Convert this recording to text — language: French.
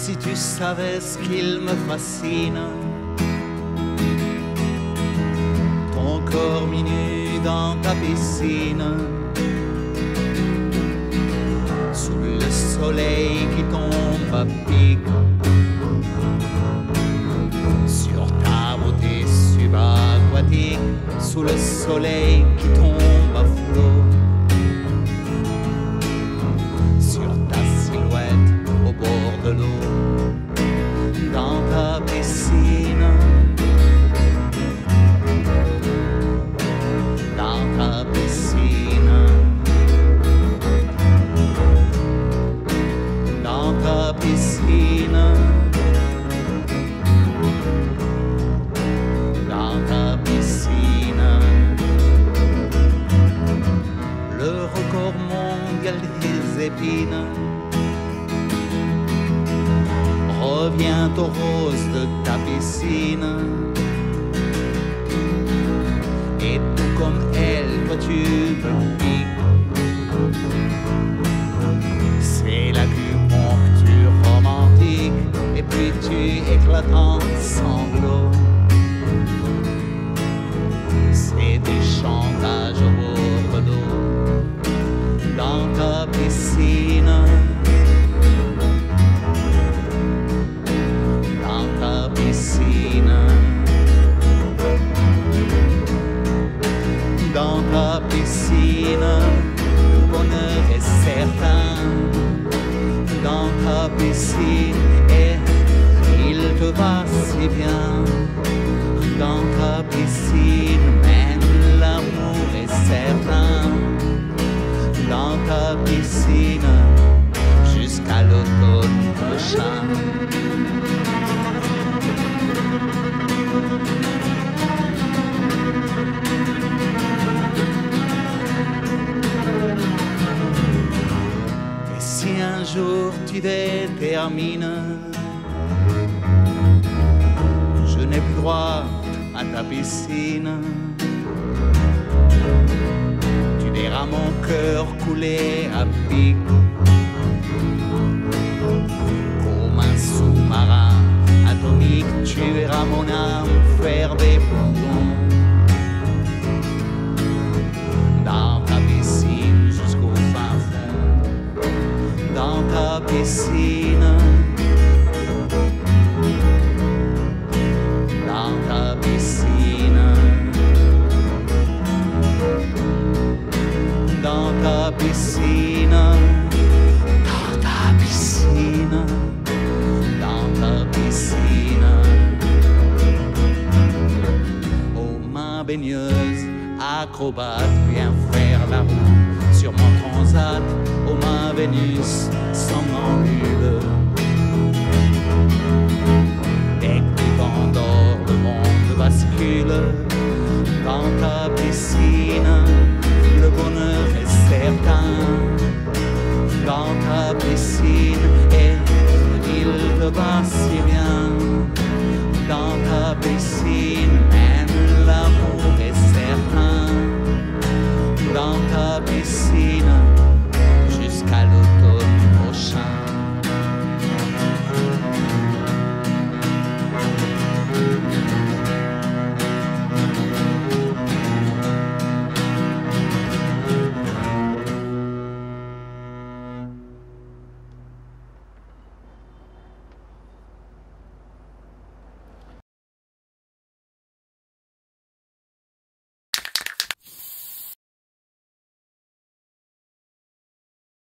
Si tu savais ce qu'il me fascine, ton corps minu dans ta piscine, sous le soleil qui tombe à pic, sur ta beauté subaquatique, sous le soleil qui tombe à flot, sur ta silhouette au bord de l'eau, dans ta piscine, dans ta piscine, dans ta piscine, dans ta piscine. Le record mondial des épines revient au rose de ta piscine. Et tout comme elle, toi tu me piques. C'est l'acupuncture romantique, et puis tu éclates en sanglots. C'est du chantage au bord de l'eau, dans ta piscine. Dans ta piscine, le bonheur est certain. Dans ta piscine, et il te va si bien. Dans ta piscine, même l'amour est certain. Dans ta piscine, jusqu'à l'automne prochain. Si un jour tu détermines, je n'ai plus droit à ta piscine, tu verras mon cœur couler à pic, comme un sous-marin atomique. Tu verras mon âme faire des plongeons dans ta piscine jusqu'au fin fond. Dans ta piscine, dans ta piscine, dans ta piscine, dans ta piscine, dans ta piscine. Oh ma baigneuse, acrobate, viens faire la roue sur mon transat. Oh ma Vénus, somnambule. Dès que tu t'endors, le monde bascule. Dans ta piscine, le bonheur est certain. Dans ta piscine, et il te va si bien. Dans ta piscine, même l'amour est certain. Dans ta piscine,